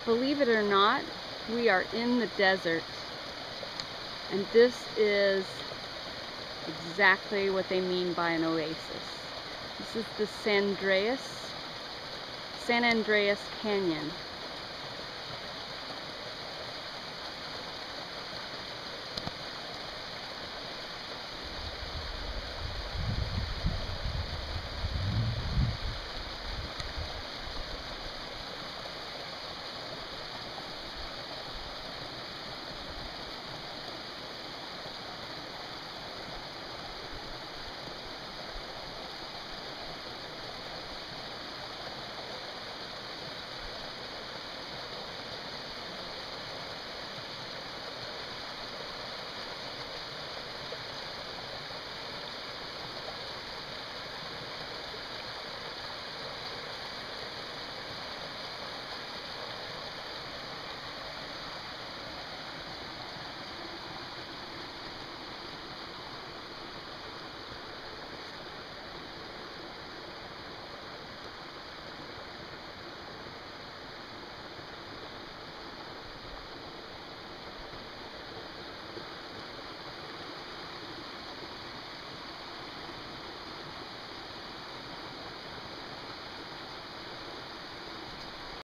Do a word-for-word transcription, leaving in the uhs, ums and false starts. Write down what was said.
Believe it or not, we are in the desert, and this is exactly what they mean by an oasis. This is the San Andreas, San Andreas Canyon.